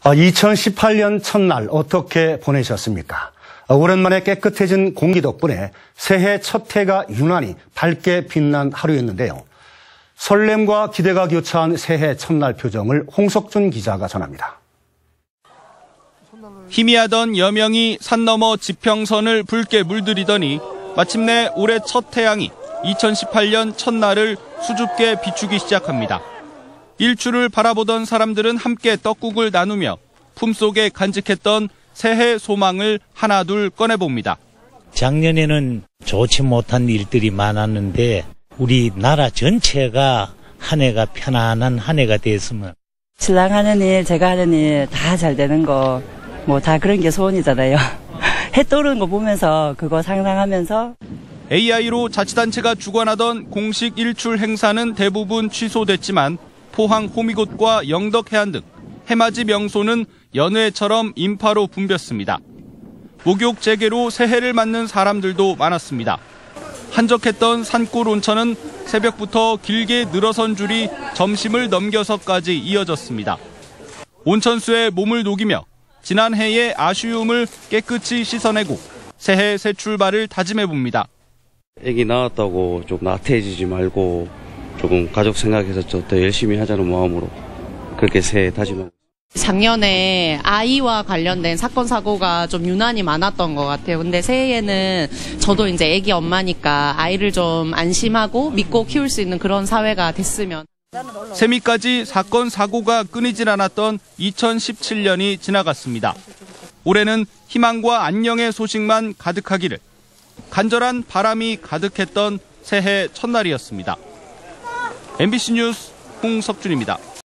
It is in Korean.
2018년 첫날 어떻게 보내셨습니까? 오랜만에 깨끗해진 공기 덕분에 새해 첫 해가 유난히 밝게 빛난 하루였는데요. 설렘과 기대가 교차한 새해 첫날 표정을 홍석준 기자가 전합니다. 희미하던 여명이 산 너머 지평선을 붉게 물들이더니 마침내 올해 첫 태양이 2018년 첫날을 수줍게 비추기 시작합니다. 일출을 바라보던 사람들은 함께 떡국을 나누며 품속에 간직했던 새해 소망을 하나둘 꺼내봅니다. 작년에는 좋지 못한 일들이 많았는데 우리나라 전체가 한 해가 편안한 한 해가 됐으면. 신랑 하는 일, 제가 하는 일 다 잘 되는 거 뭐 다 그런 게 소원이잖아요. 해 떠오르는 거 보면서 그거 상상하면서. AI로 자치단체가 주관하던 공식 일출 행사는 대부분 취소됐지만 포항 호미곶과 영덕 해안 등 해맞이 명소는 연회처럼 인파로 붐볐습니다. 목욕 재개로 새해를 맞는 사람들도 많았습니다. 한적했던 산골 온천은 새벽부터 길게 늘어선 줄이 점심을 넘겨서까지 이어졌습니다. 온천수에 몸을 녹이며 지난 해의 아쉬움을 깨끗이 씻어내고 새해 새 출발을 다짐해봅니다. 애기 낳았다고 좀 나태해지지 말고 조금 가족 생각해서 더 열심히 하자는 마음으로 그렇게 새해 다짐하고. 작년에 아이와 관련된 사건 사고가 좀 유난히 많았던 것 같아요. 근데 새해에는 저도 이제 애기 엄마니까 아이를 좀 안심하고 믿고 키울 수 있는 그런 사회가 됐으면. 새해까지 사건 사고가 끊이질 않았던 2017년이 지나갔습니다. 올해는 희망과 안녕의 소식만 가득하기를 간절한 바람이 가득했던 새해 첫날이었습니다. MBC 뉴스 홍석준입니다.